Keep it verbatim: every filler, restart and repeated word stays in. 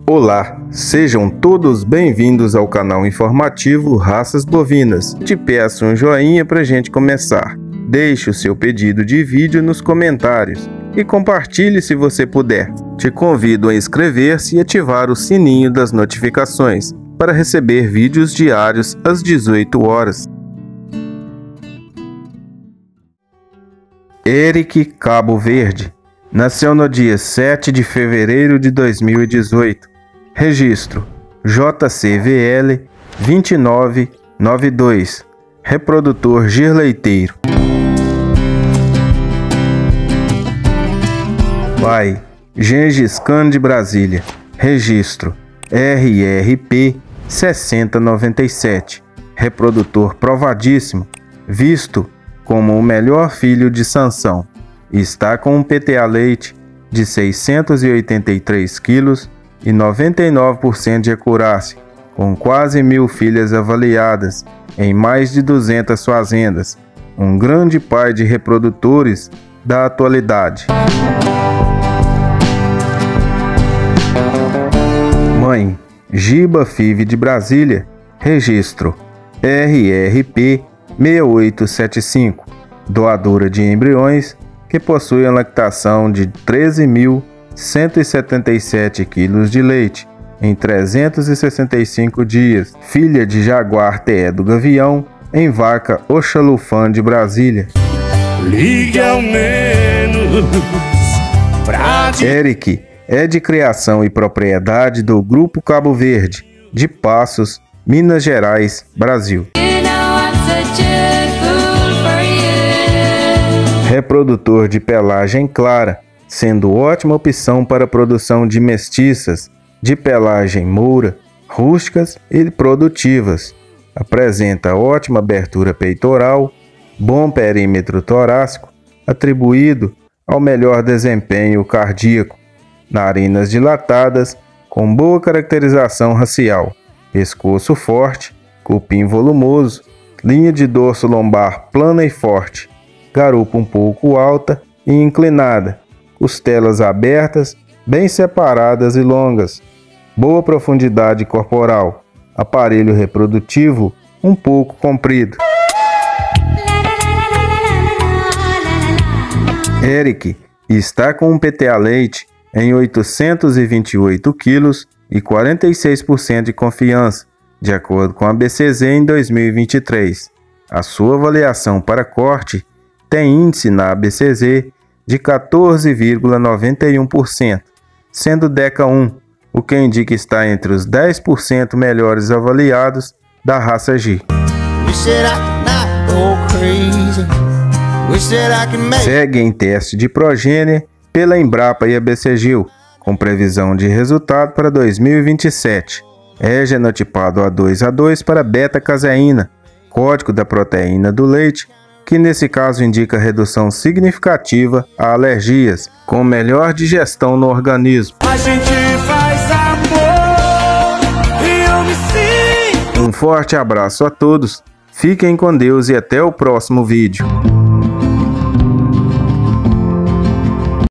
Olá, sejam todos bem-vindos ao canal informativo Raças Bovinas. Te peço um joinha para a gente começar. Deixe o seu pedido de vídeo nos comentários e compartilhe se você puder. Te convido a inscrever-se e ativar o sininho das notificações para receber vídeos diários às dezoito horas. Eric Cabo Verde nasceu no dia sete de fevereiro de dois mil e dezoito. Registro J C V L dois nove nove dois. Reprodutor girleiteiro. Pai Gengis Khan de Brasília. Registro R R P sessenta noventa e sete. Reprodutor provadíssimo, visto como o melhor filho de Sansão. Está com um P T A leite de seiscentos e oitenta e três quilos e noventa e nove por cento de acurácia, com quase mil filhas avaliadas em mais de duzentas fazendas. Um grande pai de reprodutores da atualidade. Mãe Giba Five de Brasília. Registro R R P seis oito sete cinco. Doadora de embriões que possui a lactação de treze mil cento e setenta e sete quilos de leite em trezentos e sessenta e cinco dias. Filha de Jaguar T E do Gavião em vaca Oxalufã de Brasília. Ligue ao menos pra... Eric é de criação e propriedade do Grupo Cabo Verde, de Passos, Minas Gerais, Brasil. Reprodutor de pelagem clara, sendo ótima opção para a produção de mestiças de pelagem moura, rústicas e produtivas. Apresenta ótima abertura peitoral, bom perímetro torácico, atribuído ao melhor desempenho cardíaco, narinas dilatadas, com boa caracterização racial, pescoço forte, cupim volumoso, linha de dorso lombar plana e forte, garupa um pouco alta e inclinada, costelas abertas, bem separadas e longas, boa profundidade corporal, aparelho reprodutivo um pouco comprido. Eric está com um P T A leite em oitocentos e vinte e oito quilos e quarenta e seis por cento de confiança, de acordo com a B C Z em dois mil e vinte e três. A sua avaliação para corte tem índice na A B C Z de quatorze vírgula noventa e um por cento, sendo DECA um, o que indica que está entre os dez por cento melhores avaliados da raça G. Segue em teste de progênie pela Embrapa e A B C Gil, com previsão de resultado para dois mil e vinte e sete. É genotipado A dois A dois para beta-caseína, código da proteína do leite, que nesse caso indica redução significativa a alergias, com melhor digestão no organismo. A gente faz amor e eu me sinto. Um forte abraço a todos, fiquem com Deus e até o próximo vídeo.